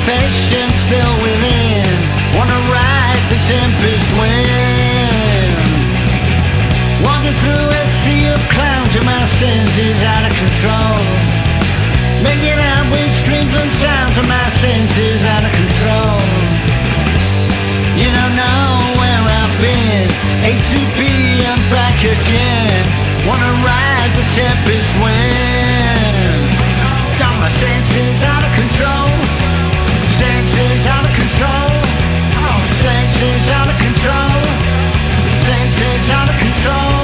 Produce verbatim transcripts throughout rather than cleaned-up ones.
confession still within. Wanna ride the tempest wind. Walking through a sea of clowns and my senses out of control. Making out with screams and sounds and my senses out of control. You don't know where I've been. A to B, I'm back again. Wanna ride the tempest wind. Got my senses out of control. Senses out of control. Oh, senses out of control. Senses out of control.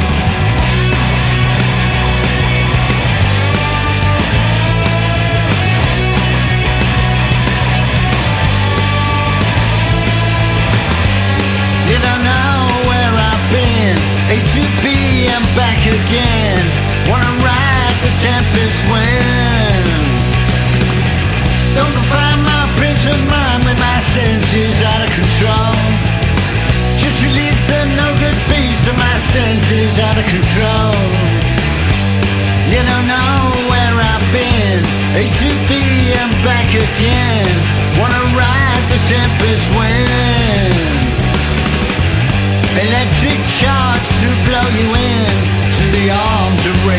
You don't know where I've been. A to B, I'm back again. Wanna ride the tempest wind. Don't confine my prison mind with my senses out of control. Just release the no good beast of my senses out of control. You don't know where I've been. A to B, I'm back again. Wanna ride the tempest wind. Electric charge to blow you in to the arms of